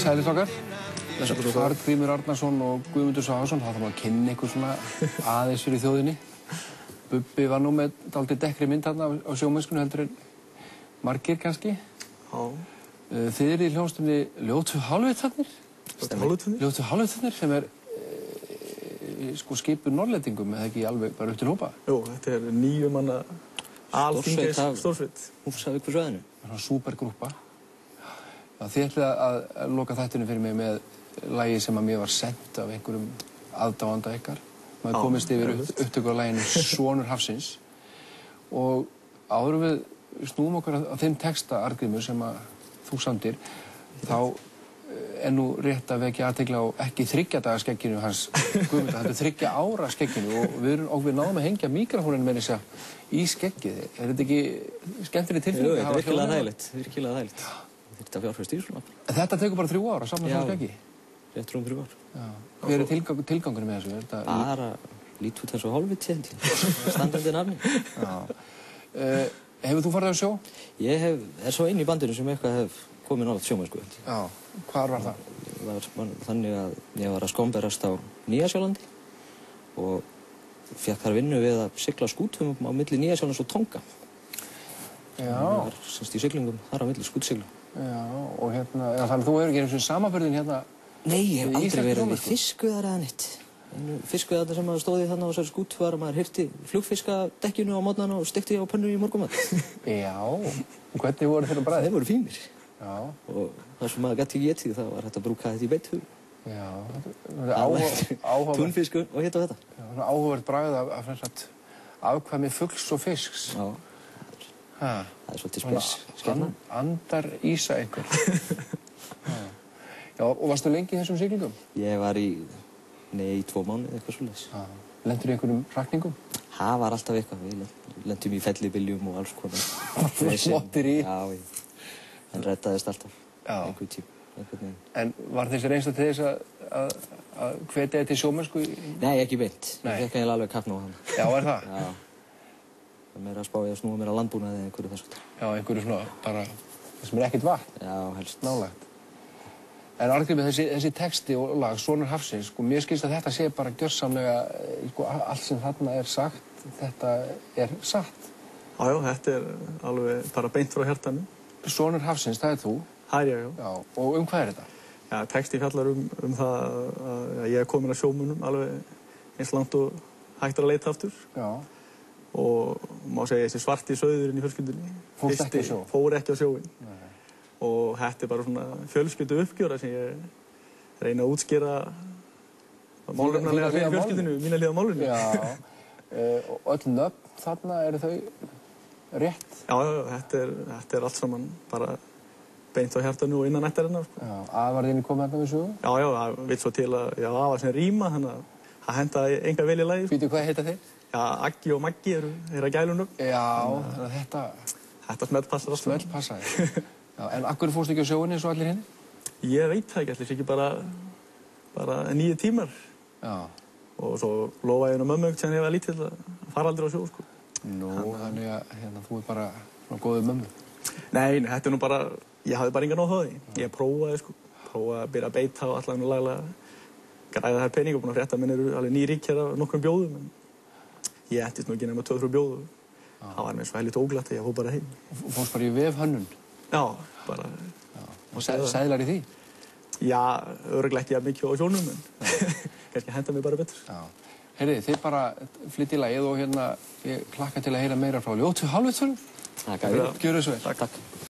Sælir strákar. Arngrímur Arnarsson og Guðmundur Svavarsson. Það þarf að kynna ykkur svona aðeins fyrir þjóðinni. Bubbi var nú með dálítið dekkri mynd þarna á sjómennskunni heldur en margir kannski. Já. Þið eru í hljómsveitinni Ljótu hálfvitarnir. Ljótu hálfvitarnir sem er sko skipuð Norrlendingum eða ekki alveg bara upp til hópa. Jú, þetta er 9 manna alþingis stórsveit. Húsavíkursvæðinu. Svona súpergrúppa. Þið ætlið að loka þættinu fyrir mig með lagi sem að mér var sent af einhverjum aðdáanda ykkar. Maður komist yfir upptöku á laginu Sonur hafsins. Og áður við snúum okkur að þeim texta, Arngrímur, sem að þú samdir, þá er nú rétt að vekja athygli á ekki 3 daga skegginu hans Guðmundar, þetta er 3 ára skegginu og við náðum að hengja míkrafóninn með þess að í skeggið. Er þetta ekki skemmtileg tilfinning? Jú, þetta er virkilega þægilegt. Þetta fjárfæst í svona. Þetta tekur bara 3 ára, saman svona skeggi? Já, rétt rúm 3 ár. Hver er tilgangurinn með þessu? Bara lít út eins og hálfviti, standandi nafni. Hefur þú farið á sjó? Ég er svo einn í bandinu sem eitthvað hef komið nálægt sjómennsku. Já, hvar var það? Það var þannig að ég var að skómberast á Nýja-Sjálandi og fékk þar vinnu við að sigla skútum á milli Nýja-Sjálands og Tonga. Já. Ég var semst í siglingum þar á milli skútsigla. Já, og hérna, þannig að þú hefur ekki einu svona samanburðin hérna? Nei, ég hef aldrei verið við fiskveiðar eða neitt. Fiskveiðarnar sem maður stóði þarna á þessari skút var að maður hirti flugfiskadekkinu á morgnana og stekti á pönnu í morgunmat. Já, og hvernig voru þeir á bragðið? Þeir voru fínir. Já. Og það sem maður gæti ekki getið, það var hægt að brúka þetta í beithug. Já, áhugavert. Túnfiskur og hitt og þetta. Já, svona áhugavert bragð af afkvæmi fugls og fisks. Já. Það er svolítið spes. Andar ísa einhver. Já, og varstu lengi í þessum siglingum? Ég var í 2 mánuði, eitthvað svoleiðis. Lentur í einhverjum hrakningum? Það var alltaf eitthvað. Við lentum í fellibyljum og alls konar. Smottir í? Já, en reddaðist alltaf. Einhvern tíma. En var þessi reynsla til þess að hvetja þig til sjómennsku? Nei, ekki beint. Ég fékk eiginlega alveg kappn á hann. Já, er það? Já. Það er meira að spá ég að snúa mér á landbúnaði eða einhverju þessu. Já, einhverju svona, bara, það sem er ekkert vatn. Já, helst. Nálægt. En Arngrímur, þessi texti og lag, Sonur hafsins, sko, mér skilst að þetta sé bara gjörsamlega, sko, allt sem þarna er sagt, þetta er satt. Já, þetta er alveg bara beint frá hjartanu. Sonur hafsins, það er þú? Það er ég, já. Já, og hvað er þetta? Já, texti fjallar það að ég er komin að sjómunum alveg eins langt og hægt að leita aftur. Já. Og má segja þessi svarti sauðurinn í fjölskyldunni. Fórst ekki á sjó? Fór ekki á sjóinn. Og þetta er bara svona fjölskyldu uppgjöra sem ég reyna að útskýra málefnalega fyrir fjölskyldunni, mína hlið á málunni. Já, og öll nöfn þarna, eru þau rétt? Já, þetta er allt saman bara beint á hjartanu og innan ættarinnar. Já, afarðinni kom hérna við sögu? Já, það vill svo til að afar sem rýma, þannig að það hendaði enga vel í lagi. Býtu, hvað heita þeir? Já, Aggi og Maggi eru þeirra gælunum. Já, þannig að þetta smellpassar alltaf. Smellpassaði. Já, en akkur fórstu ekki á sjóinni eins og allir hinn? Ég veit það ekki, allir ekki bara 9 tímar. Já. Og svo lofaði ég mömmu sem ég var lítill að fara aldrei á sjó, sko. Nú, þannig að hérna, þú er bara svona góðið mömmu. Nei, þetta er nú bara, ég hafði bara engan á því. Ég prófaði, sko. Prófaði að byrja að beita og allavega nú laglega græða þær pening og búin að frétta minn eru alveg nýrík hér af nokkrum bjóðum. En ég ættist nú ekki nema 2-3 bjóðu. Það var mér svo helvítið óglatt að ég fór bara heim. Fórst bara í vefhönnun? Já, bara... Og seðlar í því? Já, örugglega ekki mikið á sjónum, en kannski henda mér bara betur. Já. Heyrði, þið bara flyttið lagið og hérna, ég hlakka til að heyra meira frá Ljótu hálfvitarnir. Takk. Gjörðu svo vel. Takk.